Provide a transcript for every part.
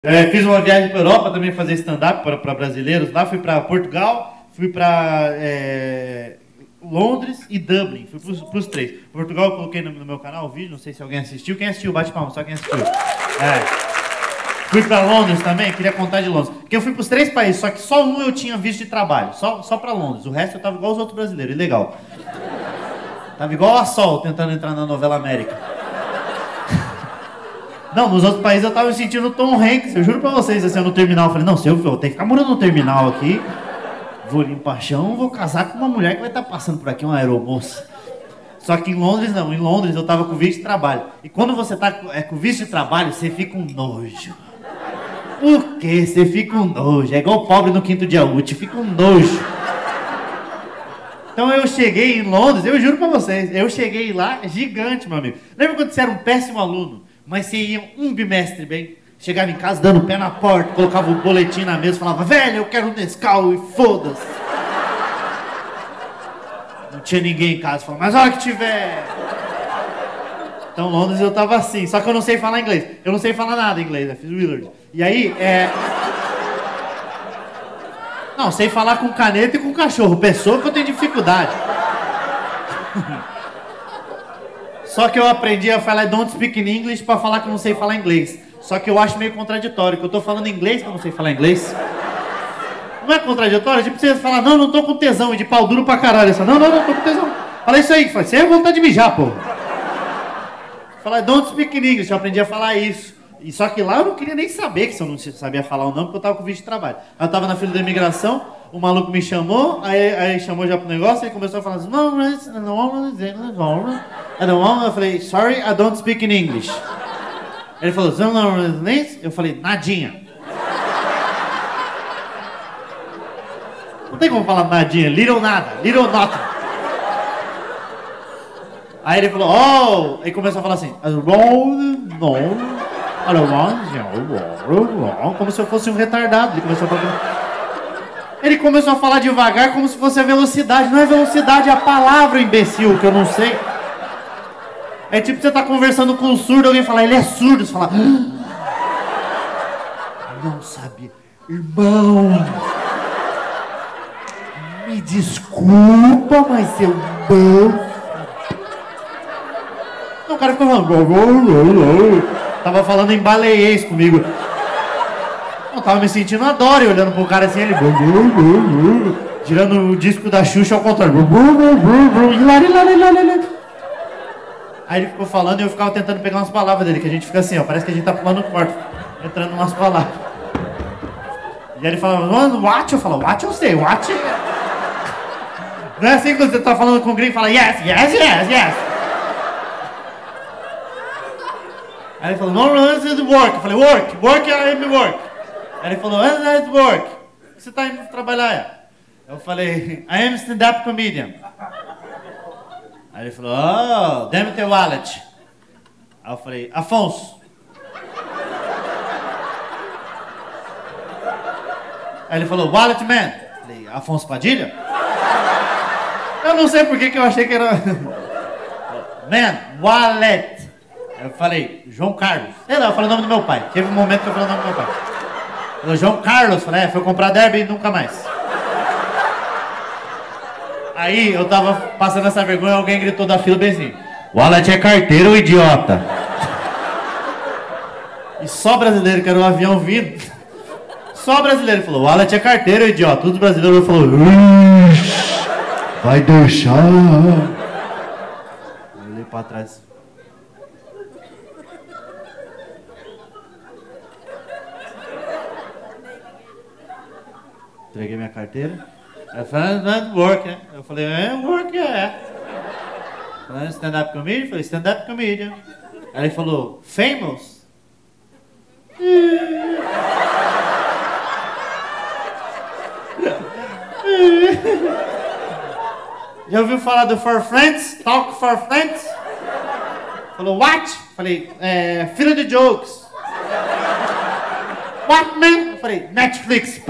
Fiz uma viagem para Europa também fazer stand-up para brasileiros. Lá fui para Portugal, fui para Londres e Dublin. Fui para os três. Portugal eu coloquei no meu canal o vídeo, não sei se alguém assistiu. Quem assistiu, bate palma, só quem assistiu. Fui para Londres também, queria contar de Londres. Porque eu fui para os três países, só que só um eu tinha visto de trabalho, só para Londres. O resto eu tava igual os outros brasileiros, ilegal. Tava igual a Sol tentando entrar na novela América. Não, nos outros países eu tava me sentindo o Tom Hanks, eu juro pra vocês, assim, no terminal, eu falei, não, se eu tenho que ficar morando no terminal aqui, vou limpar chão, vou casar com uma mulher que vai estar passando por aqui, uma aeromoça. Só que em Londres não, em Londres eu tava com visto de trabalho. E quando você tá com visto de trabalho, você fica um nojo. Por quê? Você fica um nojo, é igual pobre no quinto dia útil, fica um nojo. Então eu cheguei em Londres, eu juro pra vocês, eu cheguei lá gigante, meu amigo. Lembra quando você era um péssimo aluno? Mas você ia um bimestre bem, chegava em casa dando o pé na porta, colocava o boletim na mesa, falava, velho, eu quero um Nescau e foda-se. Não tinha ninguém em casa, falava, mas a hora que tiver. Então Londres eu tava assim, só que eu não sei falar inglês. Eu não sei falar nada em inglês, eu fiz Willard. E aí, Não, sei falar com caneta e com cachorro, pessoa que eu tenho dificuldade. Só que eu aprendi a falar don't speak in English pra falar que eu não sei falar inglês. Só que eu acho meio contraditório, que eu tô falando inglês que eu não sei falar inglês. Não é contraditório? Tipo, você falar, não tô com tesão, e de pau duro pra caralho. Não, tô com tesão. Fala isso aí, você é vontade de mijar, pô. Fala don't speak in English, eu aprendi a falar isso. E só que lá eu não queria nem saber se eu não sabia falar ou não, porque eu tava com visto de trabalho. Aí eu tava na fila da imigração, o maluco me chamou, aí chamou já pro negócio, aí começou a falar assim, eu falei, sorry, I don't speak in English. Ele falou, eu falei, nadinha. Não tem como falar nadinha, little nada, little nothing. Aí ele falou, aí começou a falar assim, como se eu fosse um retardado. Ele começou a falar devagar como se fosse a velocidade. Não é velocidade, é a palavra, imbecil, que eu não sei. É tipo você tá conversando com um surdo, alguém fala, ele é surdo. Você fala, não sabia. Irmão, me desculpa, mas eu não... O cara ficou falando... Tava falando em baleiês comigo. Eu tava me sentindo a Dory, olhando pro cara assim, ele... girando o disco da Xuxa ao contrário. Aí ele ficou falando e eu ficava tentando pegar umas palavras dele, que a gente fica assim, ó, parece que a gente tá pulando o quarto, entrando umas palavras. E aí ele falava, what? Eu falo, what eu sei, what? Não é assim quando você tá falando com o gringo e fala, yes. Aí ele falou, no, this is work. Eu falei, work, I am work. Aí ele falou, that's work. O que você tá indo trabalhar? Eu falei, I am stand-up comedian. Aí ele falou, oh, damn the wallet. Aí eu falei, Afonso. Aí ele falou, wallet man. Eu falei, Afonso Padilha? Eu não sei por que eu achei que era... Man, wallet. Eu falei, João Carlos. Sei lá, eu falei o nome do meu pai. Teve um momento que eu falei o nome do meu pai. Falei, João Carlos. Falei, foi comprar derby e nunca mais. Aí eu tava passando essa vergonha, alguém gritou da fila bem assim, wallet é carteira, ô idiota. E só brasileiro, que era um avião vindo. Só brasileiro falou, wallet é carteira, ô idiota. Todos os brasileiros falaram, vai deixar. Eu olhei pra trás. Entreguei minha carteira. Aí falei, work, né? Eu falei, work, Falei, stand-up comedian? Eu falei, stand-up comedian. Aí ele falou, famous? Já ouviu falar do For Friends? Talk for Friends? Falou, what? Falei, filha de jokes. What, man? Eu falei, Netflix.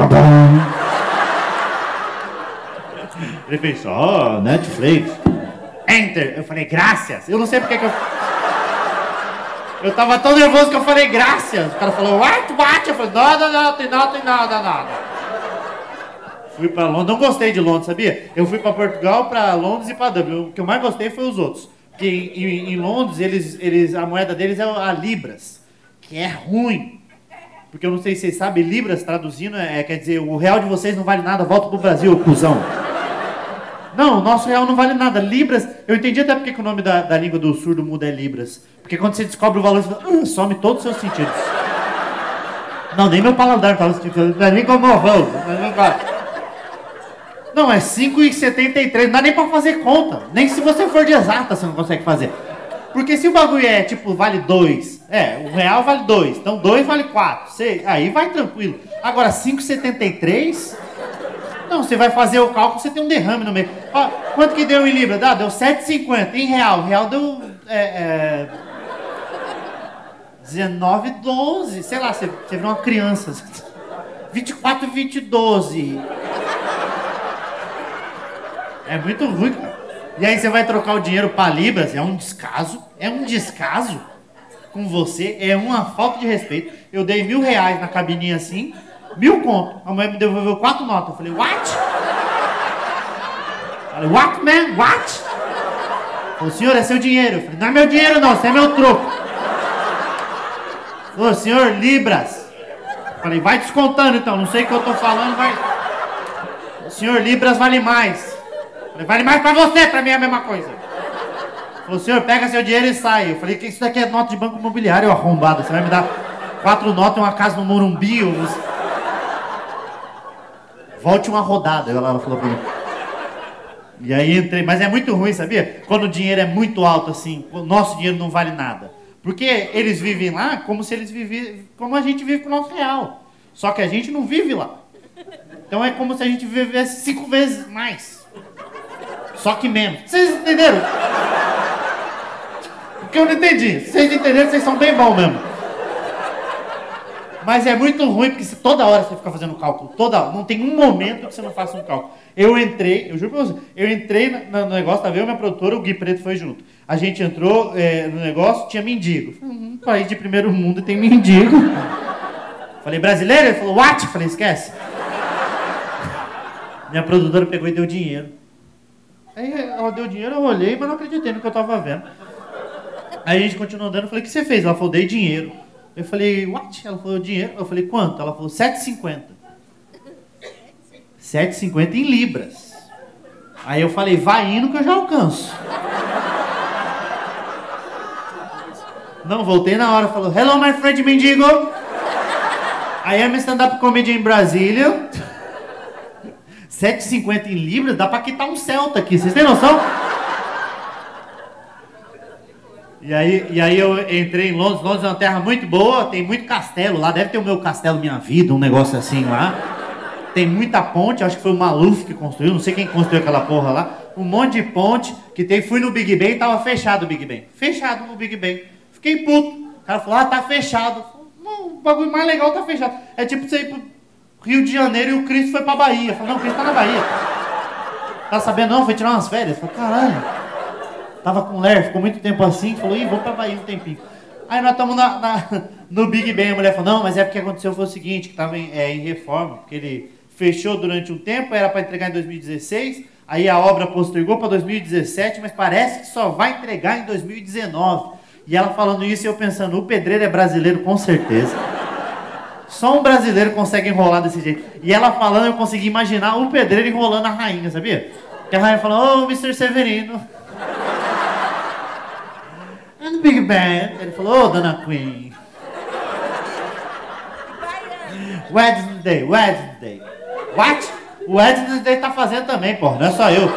Ele fez, Netflix. Enter. Eu falei, graças. Eu não sei porque que eu... Eu tava tão nervoso que eu falei, graças. O cara falou, what? Eu falei, não, tem nada. Fui pra Londres, não gostei de Londres, sabia? Eu fui pra Portugal, pra Londres e pra Dublin. O que eu mais gostei foi os outros. Porque em Londres, a moeda deles é a Libras, que é ruim. Porque eu não sei se vocês sabem, Libras traduzindo, quer dizer, o real de vocês não vale nada, volta pro Brasil, cuzão. Não, o nosso real não vale nada. Libras, eu entendi até porque que o nome da língua do surdo mudo é Libras. Porque quando você descobre o valor, você fala, some todos os seus sentidos. Não, nem meu paladar fala sentido, não é nem como avô. Não, é 5,73, não dá nem pra fazer conta. Nem se você for de exata você não consegue fazer. Porque se o bagulho é, tipo, vale 2, o real vale 2, então 2 vale 4, aí vai tranquilo. Agora, 5,73, não, você vai fazer o cálculo, você tem um derrame no meio. Ó, quanto que deu em Libra? Deu 7,50, em real deu 19,12, sei lá, você virou uma criança. 24,12. É muito ruim, cara. E aí você vai trocar o dinheiro para Libras, é um descaso com você, é uma falta de respeito. Eu dei R$1.000 na cabininha assim, 1.000 conto. A mulher me devolveu 4 notas. Eu falei, what? What, man? What? Falei, senhor, é seu dinheiro. Eu falei, não é meu dinheiro não, isso é meu troco. Falei, senhor, Libras. Eu falei, vai descontando então, não sei o que eu tô falando, vai. Senhor, Libras vale mais. Falei, vale mais pra você, pra mim é a mesma coisa. Falei, senhor, pega seu dinheiro e sai. Eu falei, que isso daqui é nota de banco imobiliário, arrombado. Você vai me dar 4 notas e uma casa no Morumbi? Volte uma rodada, ela falou pra mim. E aí entrei, mas é muito ruim, sabia? Quando o dinheiro é muito alto assim, o nosso dinheiro não vale nada. Porque eles vivem lá como se eles vivem, como a gente vive com o nosso real. Só que a gente não vive lá. Então é como se a gente vivesse 5 vezes mais. Só que menos. Vocês entenderam? Porque eu não entendi. Vocês entenderam, vocês são bem bons mesmo. Mas é muito ruim, porque toda hora você fica fazendo cálculo. Não tem um momento que você não faça um cálculo. Eu juro pra você, eu entrei no negócio, tava eu e minha produtora, o Gui Preto foi junto. A gente entrou no negócio, tinha mendigo. Um país de primeiro mundo tem mendigo. Falei, brasileiro? Ele falou, what? Falei, esquece. Minha produtora pegou e deu dinheiro. Aí ela deu dinheiro, eu olhei, mas não acreditei no que eu tava vendo. Aí a gente continuou andando, eu falei, o que você fez? Ela falou, dei dinheiro. Eu falei, what? Ela falou, dinheiro. Eu falei, quanto? Ela falou, 7,50. 7,50 em libras. Aí eu falei, vai indo que eu já alcanço. Não, voltei na hora, falou, hello my friend mendigo. I am stand-up comedy in Brasília. 7,50 em libras, dá pra quitar um Celta aqui, vocês têm noção? E aí eu entrei em Londres. Londres é uma terra muito boa, tem muito castelo lá, deve ter o meu castelo Minha Vida, um negócio assim lá. Tem muita ponte, acho que foi o Maluf que construiu, não sei quem construiu aquela porra lá. Um monte de ponte que tem, fui no Big Ben, tava fechado o Big Ben. Fechado no Big Ben. Fiquei puto. O cara falou, tá fechado. Não, o bagulho mais legal tá fechado. É tipo você ir pro Rio de Janeiro e o Cristo foi pra Bahia. Eu falei, não, o Cristo tá na Bahia. Tá sabendo não? Foi tirar umas férias. Eu falei, caralho. Tava com o Ler, ficou muito tempo assim, falou, ih, vamos pra Bahia um tempinho. Aí nós estamos no Big Ben, a mulher falou, não, mas é porque aconteceu foi o seguinte, que tava em reforma, porque ele fechou durante um tempo, era para entregar em 2016, aí a obra postergou para 2017, mas parece que só vai entregar em 2019. E ela falando isso e eu pensando, o pedreiro é brasileiro com certeza. Só um brasileiro consegue enrolar desse jeito. E ela falando, eu consegui imaginar o pedreiro enrolando a rainha, sabia? Que a rainha falou, oh, Mr. Severino. And the Big Ben. Ele falou, oh, Dona Queen. Wednesday. What? O Wednesday tá fazendo também, porra, não é só eu.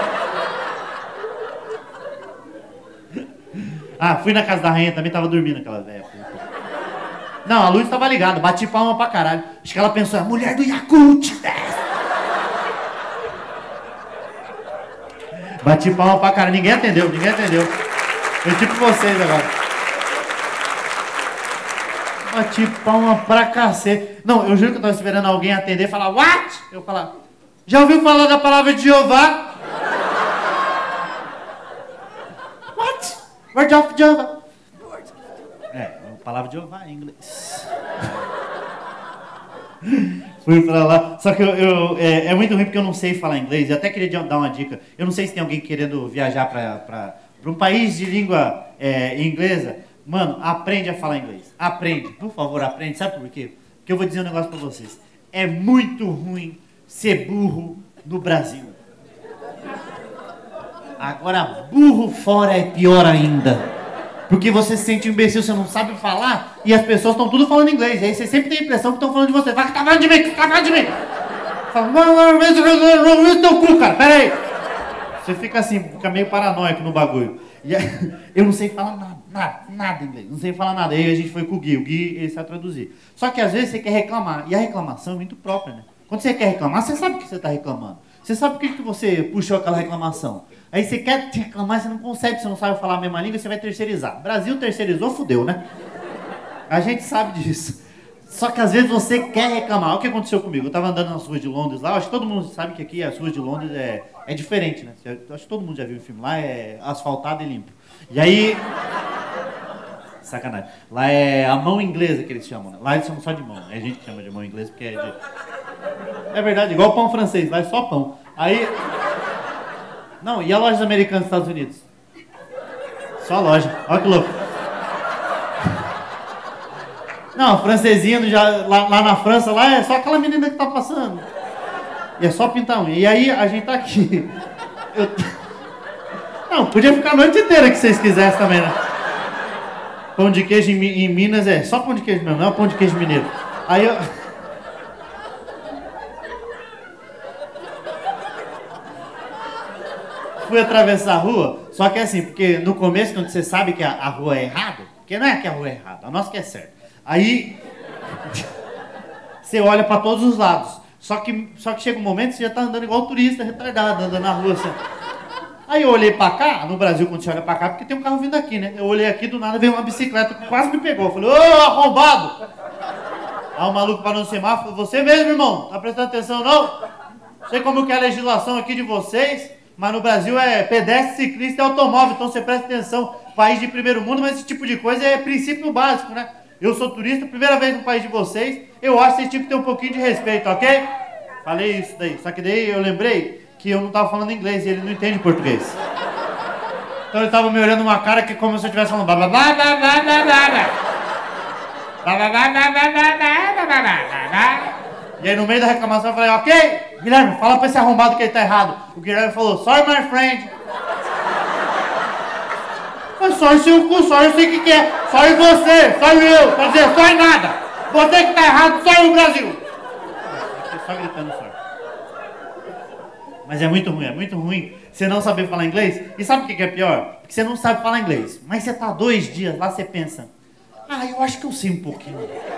Ah, fui na casa da rainha também, tava dormindo aquela velha. Não, a luz tava ligada, bati palma pra caralho. Acho que ela pensou, a mulher do Yakult. Bati palma pra caralho, ninguém atendeu. Eu tipo vocês agora. Bati palma pra cacete. Não, eu juro que eu tava esperando alguém atender e falar, what? Eu falar, já ouviu falar da palavra de Jeová? What? Word of Jehovah. Palavra de Jeová em inglês. Fui pra lá. Só que é muito ruim porque eu não sei falar inglês. Eu até queria dar uma dica. Eu não sei se tem alguém querendo viajar para um país de língua inglesa. Mano, aprende a falar inglês. Aprende. Por favor, aprende. Sabe por quê? Porque eu vou dizer um negócio pra vocês. É muito ruim ser burro no Brasil. Agora, burro fora é pior ainda. Porque você se sente imbecil, você não sabe falar, e as pessoas estão tudo falando inglês. E aí você sempre tem a impressão que estão falando de você. Fala que tá falando de mim, que tá falando de mim. Fala, não, teu cu, cara, pera aí. Você fica assim, fica meio paranoico no bagulho. E aí, eu não sei falar nada inglês, não sei falar nada. Aí a gente foi com o Gui ele sabe traduzir. Só que às vezes você quer reclamar, e a reclamação é muito própria, né? Quando você quer reclamar, você sabe o que você está reclamando. Você sabe por que você puxou aquela reclamação. Aí você quer te reclamar, você não consegue, você não sabe falar a mesma língua, você vai terceirizar. Brasil terceirizou, fudeu, né? A gente sabe disso. Só que às vezes você quer reclamar. Olha o que aconteceu comigo. Eu estava andando nas ruas de Londres lá, acho que todo mundo sabe que aqui as ruas de Londres é diferente, né? Acho que todo mundo já viu o filme. Lá é asfaltado e limpo. E aí... Sacanagem. Lá é a mão inglesa que eles chamam, né? Lá eles chamam só de mão. É a gente que chama de mão inglesa porque é de... É verdade, igual pão francês, lá é só pão. Aí... Não, e a loja americana dos Estados Unidos? Só a loja. Olha que louco. Não, francesinha, lá na França, lá é só aquela menina que tá passando. E é só pintar unha. E aí, a gente tá aqui. Não, podia ficar a noite inteira que vocês quisessem também, né? Pão de queijo em Minas é só pão de queijo mesmo, não é pão de queijo mineiro. Aí eu... Fui atravessar a rua, só que assim, porque no começo, quando você sabe que a rua é errada, porque não é que a rua é errada, a nossa que é certa. Aí, você olha pra todos os lados, só que chega um momento que você já tá andando igual turista, retardado, andando na rua assim. Aí eu olhei pra cá, no Brasil quando você olha pra cá, porque tem um carro vindo aqui, né? Eu olhei aqui, do nada veio uma bicicleta que quase me pegou. Eu falei, ô, arrombado! Aí o maluco parou no semáforo, você mesmo, irmão, tá prestando atenção não? Sei como que é a legislação aqui de vocês, mas no Brasil é pedestre, ciclista e automóvel, então você presta atenção, país de primeiro mundo, mas esse tipo de coisa é princípio básico, né? Eu sou turista, primeira vez no país de vocês, eu acho que vocês tinham que ter um pouquinho de respeito, ok? Falei isso daí, só que daí eu lembrei que eu não tava falando inglês e ele não entende português. Então ele tava me olhando uma cara que como se eu estivesse falando blá blá blá blá blá blá blá. E aí no meio da reclamação eu falei, ok, Guilherme, fala pra esse arrombado que ele tá errado. O Guilherme falou, sorry my friend. Mas sorry seu cu, sorry eu sei o que é. Sorry você, sorry eu, quer dizer, sorry nada. Você que tá errado, sorry o Brasil. Só gritando sorry. Mas é muito ruim você não saber falar inglês. E sabe o que é pior? Porque você não sabe falar inglês. Mas você tá 2 dias lá, você pensa, eu acho que eu sei um pouquinho.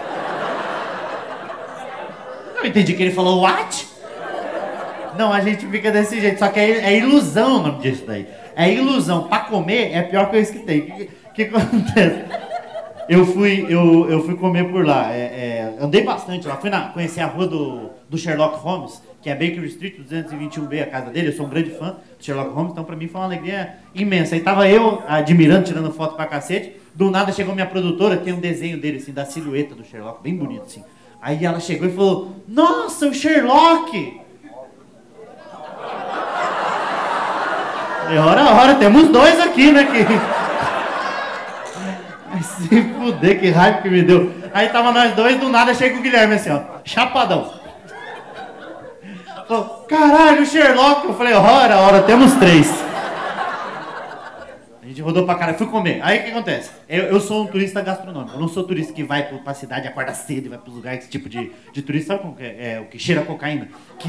Eu entendi que ele falou what? Não, a gente fica desse jeito, só que é ilusão o nome disso daí. É ilusão. Pra comer é pior que eu escutei. O que acontece? Eu fui comer por lá. Andei bastante lá. Fui conhecer a rua do Sherlock Holmes, que é Baker Street, 221B, a casa dele. Eu sou um grande fã do Sherlock Holmes, então pra mim foi uma alegria imensa. Aí tava eu admirando, tirando foto pra cacete. Do nada chegou minha produtora, tem um desenho dele, assim, da silhueta do Sherlock, bem bonito, assim. Aí ela chegou e falou, nossa, o Sherlock! E ora, temos 2 aqui, né? Se fuder, que raiva que me deu. Aí tava nós 2, do nada chega o Guilherme assim, ó, chapadão. Falou, caralho, o Sherlock! Eu falei, ora, temos 3. A gente rodou pra caralho, fui comer. Aí o que acontece? Eu sou um turista gastronômico, eu não sou turista que vai pra cidade, acorda cedo e vai pros lugares, esse tipo de turista, sabe como que é? O que cheira cocaína? Que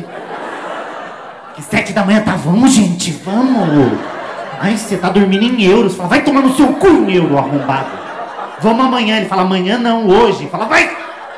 7 da manhã, tá, vamos gente, vamos! Ai, você tá dormindo em euros, fala, vai tomar no seu cu em euro, arrombado! Vamos amanhã, ele fala, amanhã não, hoje, fala, vai!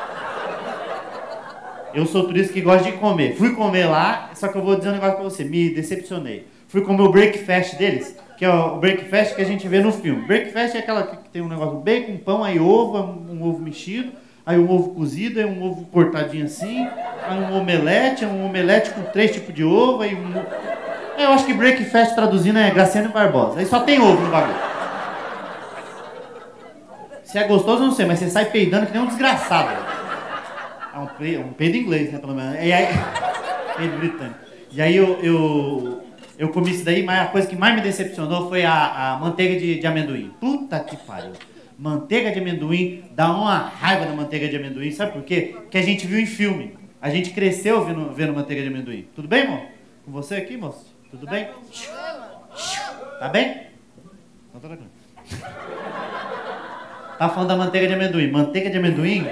Eu sou turista que gosta de comer, fui comer lá, só que eu vou dizer um negócio pra você, me decepcionei. Fui comer o breakfast deles, que é o breakfast que a gente vê no filme. Breakfast é aquela que tem um negócio de bacon, pão, aí ovo, um ovo mexido, aí um ovo cozido, aí um ovo cortadinho assim, aí um omelete com 3 tipos de ovo, aí eu acho que breakfast traduzindo é Graciano Barbosa. Aí só tem ovo no bagulho. Se é gostoso, eu não sei, mas você sai peidando que nem um desgraçado. É um peido inglês, né, pelo menos. E aí, peido britânico. E aí eu comi isso daí, mas a coisa que mais me decepcionou foi a manteiga de amendoim. Puta que pariu. Manteiga de amendoim, dá uma raiva da manteiga de amendoim, sabe por quê? Porque a gente viu em filme. A gente cresceu vendo manteiga de amendoim. Tudo bem, amor? Com você aqui, moço? Tudo bem? Tá bem? Não tô tranquilo. Tá falando da manteiga de amendoim. Manteiga de amendoim?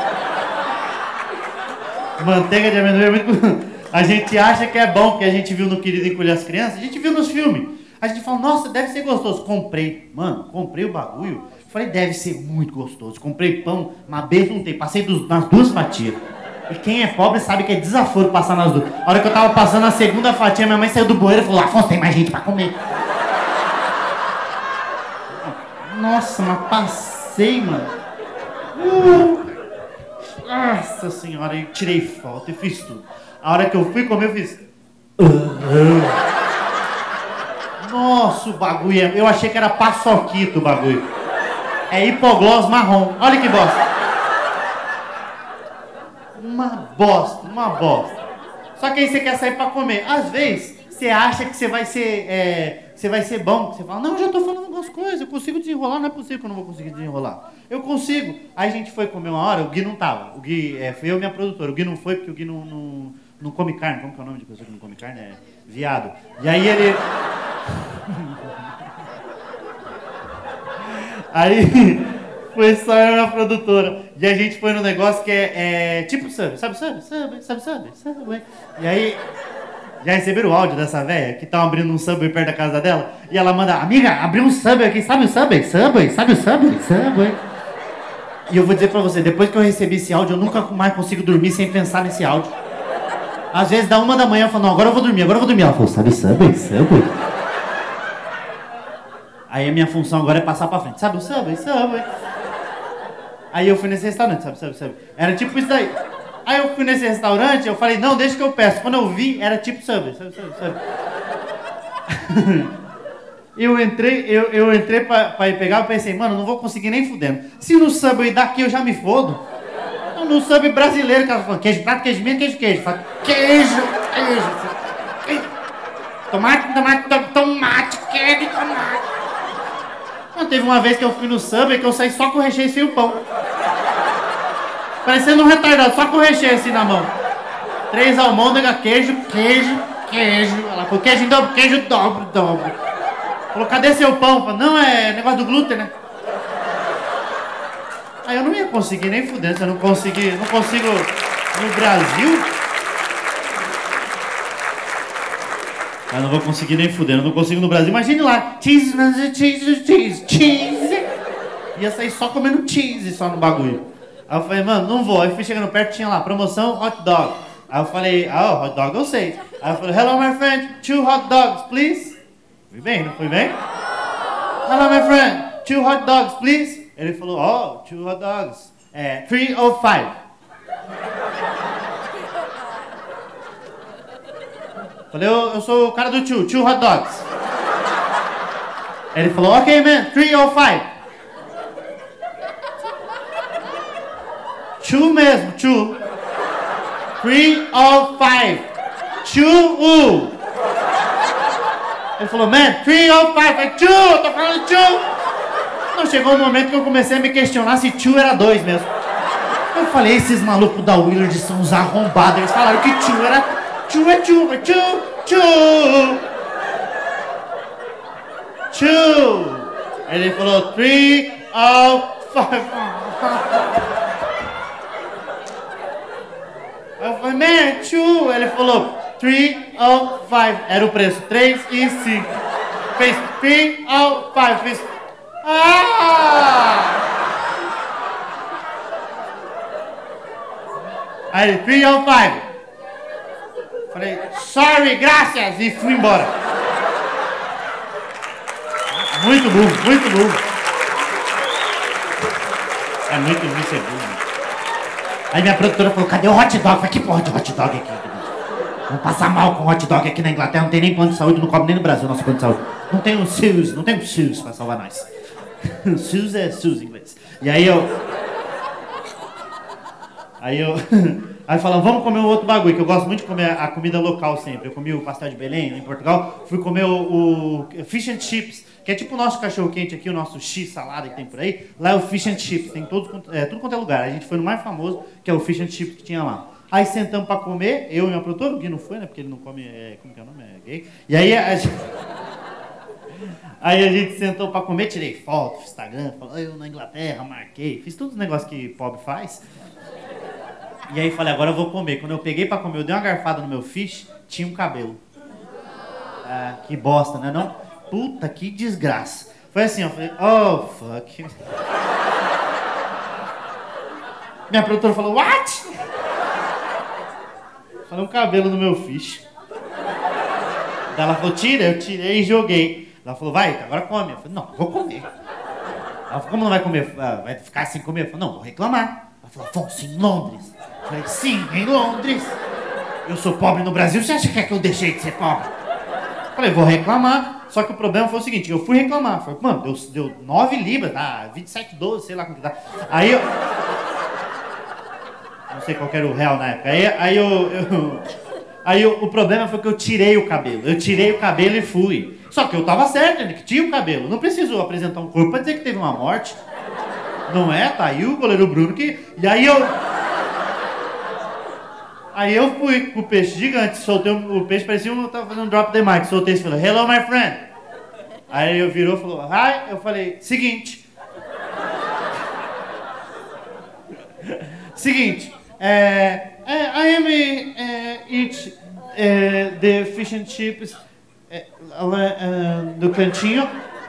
Manteiga de amendoim é muito... A gente acha que é bom, porque a gente viu no Querido Encolher as Crianças, a gente viu nos filmes. A gente fala, nossa, deve ser gostoso. Comprei. Mano, comprei o bagulho. Falei, deve ser muito gostoso. Comprei pão, mas beijo não tem. Passei nas 2 fatias. E quem é pobre sabe que é desaforo passar nas 2. A hora que eu tava passando a 2ª fatia, minha mãe saiu do banheiro e falou, Afonso, tem mais gente pra comer. Nossa, mas passei, mano. Nossa senhora, eu tirei foto e fiz tudo. A hora que eu fui comer, eu fiz... Nossa, o bagulho é... Eu achei que era paçoquito o bagulho. É hipoglós marrom. Olha que bosta. Uma bosta, uma bosta. Só que aí você quer sair pra comer. Às vezes, você acha que você vai ser bom. Você fala, não, eu já tô falando algumas coisas, eu consigo desenrolar, não é possível que eu não vou conseguir desenrolar. Eu consigo. Aí a gente foi comer uma hora, o Gui não tava. O Gui, foi eu e minha produtora. O Gui não foi porque o Gui não come carne. Como que é o nome de pessoa que não come carne? É viado. E aí ele... Aí foi só eu e a produtora. E a gente foi no negócio que é tipo Subway. Sabe Subway? E aí, já receberam o áudio dessa velha que tá abrindo um Subway perto da casa dela? E ela manda, amiga, abriu um Subway aqui, sabe o Subway? Sabe o Subway? E eu vou dizer pra você, depois que eu recebi esse áudio, eu nunca mais consigo dormir sem pensar nesse áudio. Às vezes dá 1 da manhã, eu falo, não, agora eu vou dormir. Ela falou, sabe Subway? Aí a minha função agora é passar pra frente. Sabe o Subway? Aí eu fui nesse restaurante, sabe? Era tipo isso daí. Aí eu fui nesse restaurante, eu falei, não, deixa que eu peço. Quando eu vi, era tipo Subway, sabe? Eu entrei pra ir pegar, eu pensei, mano, não vou conseguir nem fudendo. Se no Subway daqui eu já me fodo. Então, no Subway brasileiro, que ela falou, queijo prato, queijo minha, queijo. Fala, queijo. Tomate, queijo, tomate. Não, teve uma vez que eu fui no Subway que eu saí só com o recheio sem o pão. Parecendo um retardado, só com o recheio assim na mão. 3 almôndegas, queijo. Ela falou, queijo dobro. Falou, cadê seu pão? Falei, não, é negócio do glúten, né? Aí eu não ia conseguir nem fudendo, se eu não consigo no Brasil. Eu não vou conseguir nem fudendo, eu não consigo no Brasil. Imagine lá, cheese. Ia sair só comendo cheese só no bagulho. Aí eu falei, mano, não vou. Aí eu fui chegando perto, tinha lá, promoção hot dog. Aí eu falei, hot dog eu sei. Aí eu falei, hello my friend, 2 hot dogs, please. Fui bem, não fui bem? Hello my friend, 2 hot dogs, please. Ele falou, 2 hot dogs. 3 or 5. Falei, eu sou o cara do 2 hot dogs. Ele falou, ok man, 3 or 5. 2 mesmo, 2. 3 or 5. 2. Ele falou, man, 3 or 5. Eu falei, 2, eu tô falando 2. Não, chegou um momento que eu comecei a me questionar se 2 era 2 mesmo. Eu falei, esses malucos da Willard são uns arrombados. Eles falaram que 2 era 2 é 2. 2. Ele falou 3 or 5. Eu falei, man, 2. Ele falou 3 or 5. Era o preço, 3 e 5. Fez 3 or 5. Fez... Aí ele, 3 or 5. Falei, sorry, graças, e fui embora. Muito burro. É muito ser burro. Aí minha produtora falou, cadê o hot dog? Eu falei, que porra de hot dog aqui? Vamos passar mal com hot dog aqui na Inglaterra, não tem nem plano de saúde, não cobre nem no Brasil nosso plano de saúde. Não tem um SUS pra salvar nós. Shoes é shoes em inglês. E aí eu... Aí falaram, vamos comer um outro bagulho, que eu gosto muito de comer a comida local sempre. Eu comi o pastel de Belém, em Portugal. Fui comer o fish and chips, que é tipo o nosso cachorro-quente aqui, o nosso X-salada que tem por aí. Lá é o fish and chips, tem tudo quanto é lugar. A gente foi no mais famoso, que é o fish and chips que tinha lá. Aí sentamos pra comer, eu e minha produtora, o Gui não foi, né, porque ele não come, como que é o nome? É gay. E aí Aí a gente sentou pra comer, tirei foto, Instagram, falou, eu na Inglaterra, marquei, fiz todos os negócios que pobre faz. E aí falei, agora eu vou comer. Quando eu peguei pra comer, eu dei uma garfada no meu fish, tinha um cabelo. Ah, que bosta, né não? Puta, que desgraça. Foi assim, eu falei, oh, fuck. Minha produtora falou, what? Falei, um cabelo no meu fish. Daí ela falou, tira, eu tirei e joguei. Ela falou, vai, agora come. Eu falei, não, vou comer. Ela falou, como não vai comer? Vai ficar sem comer? Eu falei, não, vou reclamar. Ela falou, Afonso, em Londres. Eu falei, sim, em Londres. Eu sou pobre no Brasil, você acha que é que eu deixei de ser pobre? Eu falei, vou reclamar. Só que o problema foi o seguinte, eu fui reclamar. Falei, mano, deu 9 libras, tá? 27,12, sei lá como que dá. Aí eu... Não sei qual era o real na época. Aí o problema foi que eu tirei o cabelo. Eu tirei o cabelo e fui. Só que eu tava certo, né, que tinha o cabelo. Não preciso apresentar um corpo pra dizer que teve uma morte. Não é? Tá aí o goleiro Bruno que... E aí eu fui com o peixe gigante, soltei o peixe, parecia eu tava fazendo um drop the mic, soltei esse e falei, hello my friend. Aí ele virou e falou, hi, eu falei, seguinte, I am eat the fish and chips do cantinho.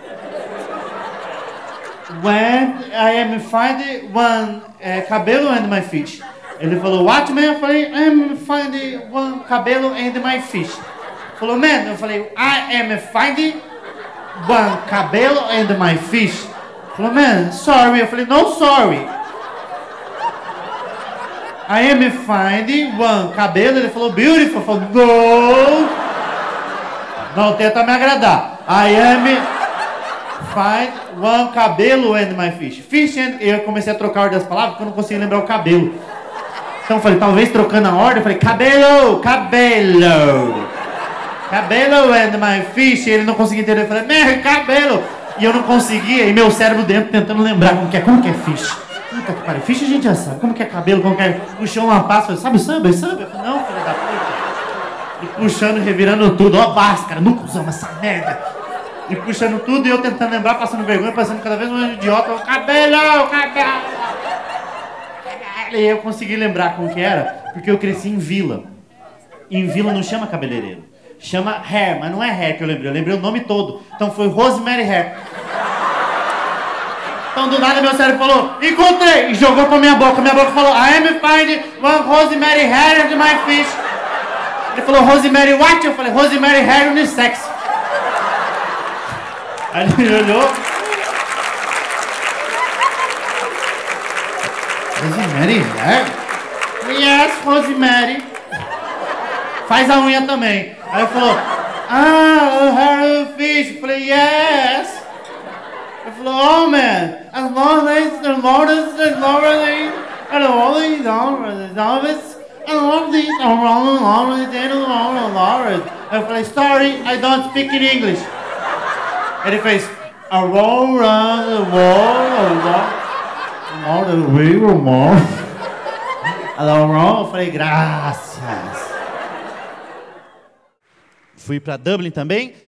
When I am find one cabelo and my fish. Ele falou, what man? Eu falei, I am finding one cabelo and my fish. Falou, man? Eu falei, I am finding one cabelo and my fish. Falou, man, sorry. Eu falei, no sorry. I am finding one cabelo. Ele falou, beautiful. Eu falei, no. Não tenta me agradar. I am find one cabelo and my fish. Fish and... Eu comecei a trocar a ordem das palavras porque eu não conseguia lembrar o cabelo. Então eu falei, talvez trocando a ordem, eu falei, cabelo and my fish. E ele não conseguia entender, eu falei, meu cabelo. E eu não conseguia, e meu cérebro dentro tentando lembrar como que é fish. Puta que pariu, fish a gente já sabe, como que é cabelo, como que é... Puxou uma pasta, sabe o samba? Eu falei, não, filho da puta. E puxando e revirando tudo, ó, Báscara, nunca usamos essa merda. E puxando tudo, e eu tentando lembrar, passando vergonha, passando cada vez mais idiota, eu, cabelo. E eu consegui lembrar como que era, porque eu cresci em vila. Em vila não chama cabeleireiro, chama hair, mas não é hair que eu lembrei o nome todo. Então foi Rosemary Hair. Então do nada meu cérebro falou, encontrei! E jogou pra minha boca falou, I am finding one Rosemary Hair and my fish. Ele falou, Rosemary what? Eu falei, Rosemary Hair unissex. Aí ele olhou. Rosemary Hair? Yes, Rosemary. Faz a unha também. Aí ele falou, hair of fish. Eu falei, yes. Ele falou, oh man, as long as eu falei, sorry, I don't speak in English. Ele fez, around the wall, eu falei, graças. Fui pra Dublin também.